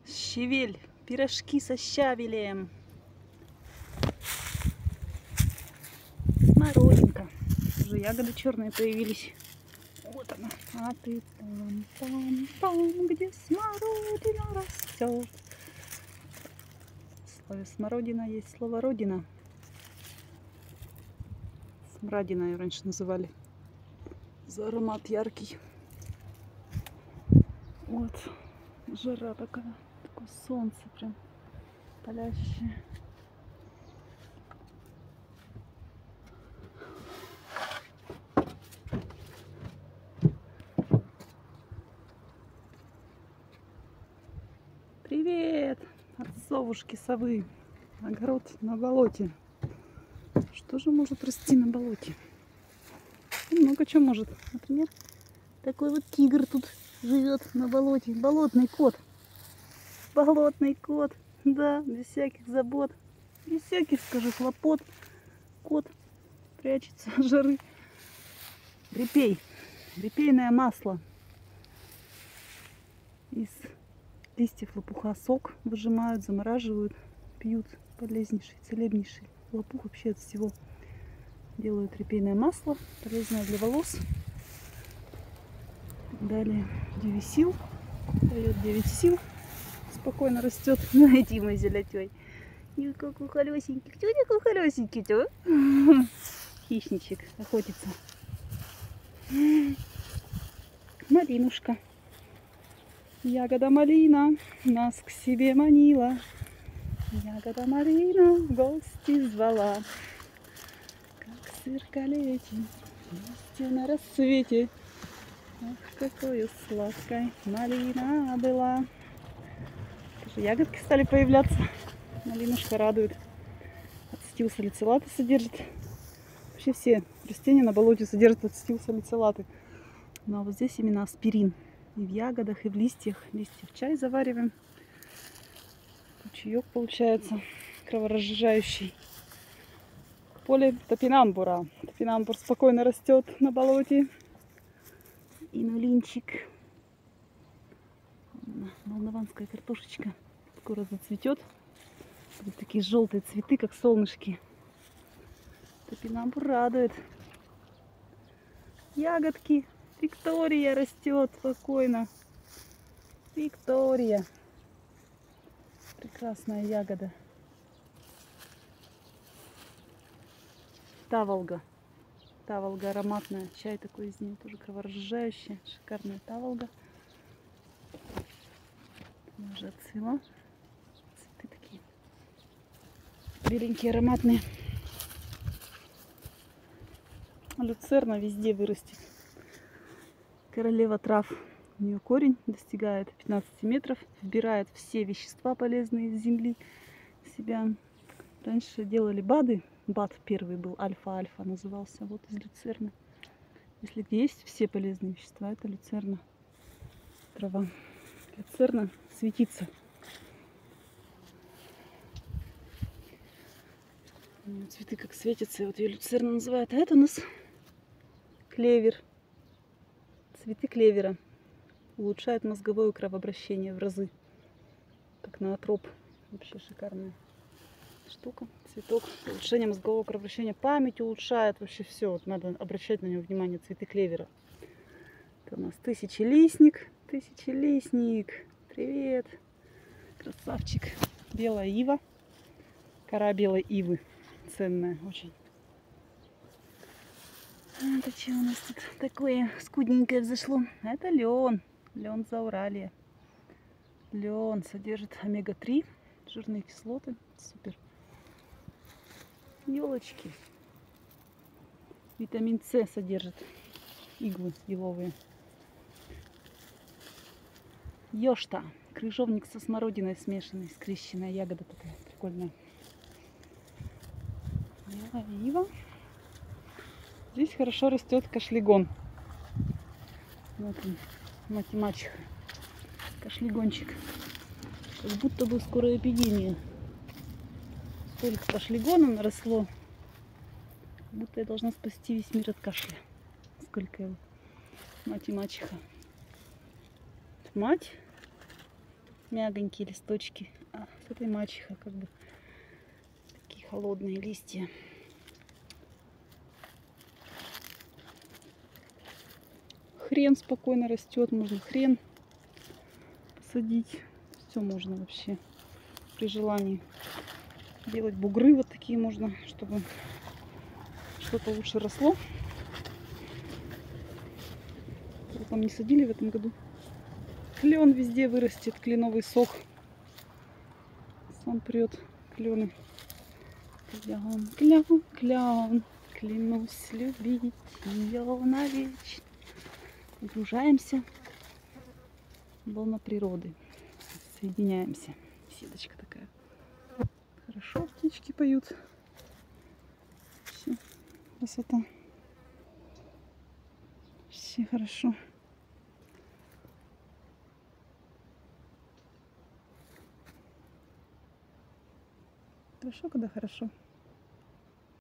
Щавель, пирожки со щавелем. Смородинка. Уже ягоды черные появились. Вот она. А ты там, где смородина растет. В слове смородина есть слово родина. Смрадина ее раньше называли. За аромат яркий. Вот. Жара такая. Такое солнце прям палящее. Привет от совушки совы. Огород на болоте. Что же может расти на болоте? Много чего может. Например, такой вот тигр тут живет на болоте. Болотный кот. Болотный кот. Да, без всяких забот. Без всяких, скажу, хлопот. Кот прячется от жары. Репей. Репейное масло. Из листьев лопуха сок выжимают, замораживают, пьют. Полезнейший, целебнейший. Лопух вообще от всего делают репейное масло. Полезное для волос. Далее 9 сил. Дает 9 сил. Спокойно растет. Найди мой зелятей. И какой холесенький. Кто такой холесенький-то? Хищничек охотится. Малинушка. Ягода малина нас к себе манила. Ягода малина в гости звала. Как сверкали эти листья на рассвете. Ах, какой сладкой малина была. Даже ягодки стали появляться. Малинушка радует. Ацетилсалицилаты содержит. Вообще все растения на болоте содержат ацетилсалицилаты. Но вот здесь именно аспирин. И в ягодах, и в листьях. Листья в чай завариваем. Чаек получается кроворазжижающий. Поле топинамбура. Топинамбур спокойно растет на болоте. Инулинчик. Молдаванская картошечка скоро зацветет. Вот такие желтые цветы, как солнышки. Топинамбур радует. Ягодки. Виктория растет спокойно. Виктория. Прекрасная ягода. Таволга. Таволга ароматная. Чай такой из нее тоже кроворазжижающий. Шикарная таволга. Уже отцвела. Цветы такие беленькие, ароматные. Люцерна везде вырастет. Королева трав. У нее корень достигает 15 метров. Вбирает все вещества полезные из земли в себя. Раньше делали БАДы. БАД первый был, альфа-альфа назывался. Вот из люцерны. Если где есть все полезные вещества, это люцерна. Трава. Люцерна светится. Цветы как светятся. Вот ее люцерна называют. А это у нас клевер. Цветы клевера. Улучшает мозговое кровообращение в разы. Как ноотроп. Вообще шикарная штука. Цветок. Улучшение мозгового кровообращения. Память улучшает. Вообще все. Вот надо обращать на него внимание. Цветы клевера. Это у нас тысячелистник. Тысячелистник. Привет. Красавчик. Белая ива. Кора белой ивы. Ценная очень. Это что у нас тут такое скудненькое взошло? Это лен. Лен Зауралья. Лен содержит омега-3, жирные кислоты. Супер. Елочки. Витамин С содержит. Иглы еловые. Ёшта. Крыжовник со смородиной смешанный. Скрещенная ягода такая прикольная. Белая ива. Здесь хорошо растет кашлигон. Вот он, мать и мачеха. Кашлигончик. Как будто бы скоро эпидемия. Столько кашлигона наросло. Как будто я должна спасти весь мир от кашля. Сколько его. Мать и мачеха. Мать Мягонькие листочки. А с этой мачеха как бы такие холодные листья. Хрен спокойно растет. Можно хрен посадить. Все можно вообще при желании. Делать бугры вот такие можно, чтобы что-то лучше росло. Вот там не садили в этом году. Клен везде вырастет, кленовый сок. Сам прет клены. Клен, клен, клен, клянусь любить ее навечно. Погружаемся в лоно природы. Соединяемся. Беседочка такая. Хорошо птички поют. Все, красота. Все хорошо. Хорошо, когда хорошо.